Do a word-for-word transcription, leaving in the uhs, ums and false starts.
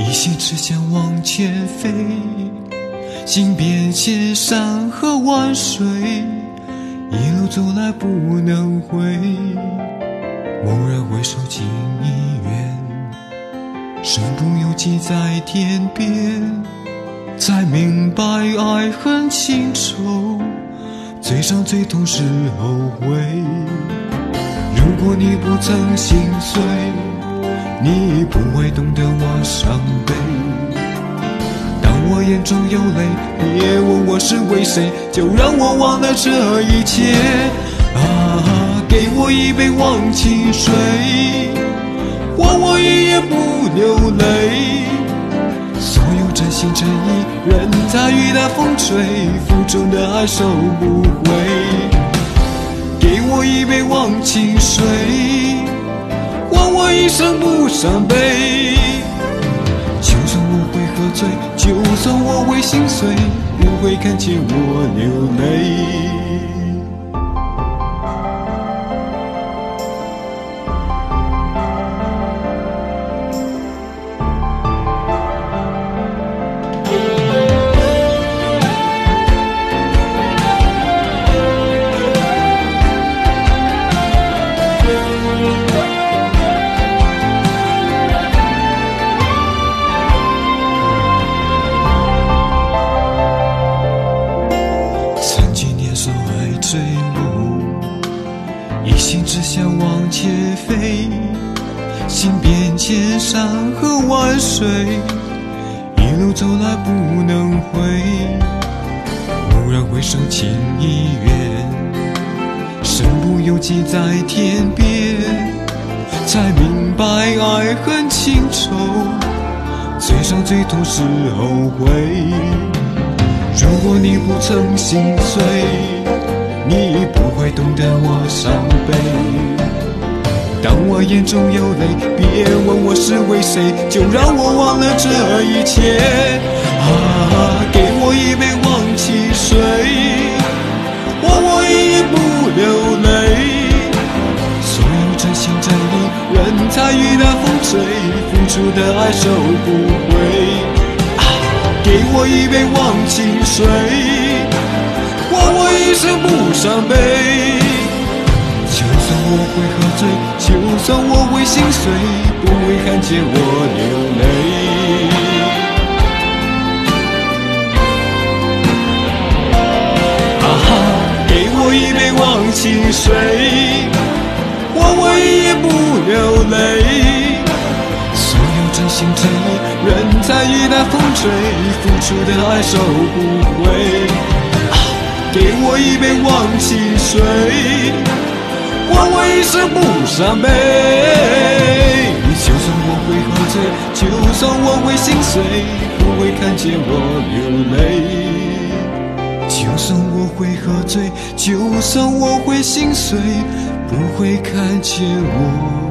一心只想往前飞，行遍千山和万水，一路走来不能回。蓦然回首近一远，身不由己在天边，才明白爱恨情仇，最伤最痛是后悔。如果你不曾心碎，你不会懂得我伤悲。当我眼中有泪，别问我是为谁，就让我忘了这一切。啊，给我一杯忘情水，换我一夜不流泪。所有真心真意，任它雨打风吹，付出的爱收不回。给我一杯忘情水，换我一生不伤悲。就算我会喝醉，就算我会心碎，不会看见我流泪。坠落，一心只想往前飞，行遍千山和万水，一路走来不能回。蓦然回首近一远，身不由己在天边，才明白爱恨情仇，最伤最痛是后悔。如果你不曾心碎，你不会懂得我伤悲。当我眼中有泪，别问我是为谁，就让我忘了这一切。啊，给我一杯忘情水，换我一夜不流泪。所有真心真意，任它雨打风吹，付出的爱收不回。啊，给我一杯忘情水，换我一生不伤悲。就算我会喝醉，就算我会心碎，不会看见我流泪。啊哈，给我一杯忘情水，换我一夜不流泪。所有真心真意，任它雨打风吹，付出的爱收不回。给我一杯忘情水，换我一生不伤悲。就算我会喝醉，就算我会心碎，不会看见我流泪。就算我会喝醉，就算我会心碎，不会看见我